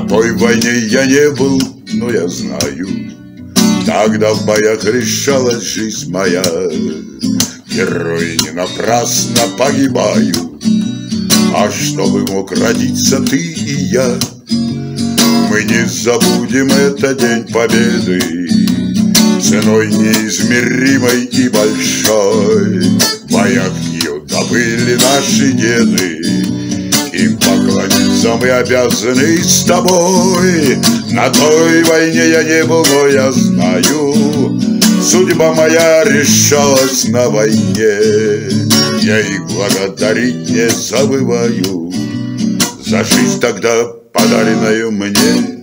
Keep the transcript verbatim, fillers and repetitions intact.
той войне я не был, но я знаю, тогда в боях решалась жизнь моя. Герои не напрасно погибают, а чтобы мог родиться ты и я. Мы не забудем этот день победы ценой неизмеримой и большой. В боях ее добыли наши деды, им поклониться мы обязаны с тобой. На той войне я не был, но я знаю, судьба моя решалась на войне. Я их благодарить не забываю за жизнь тогда, подаренную мне.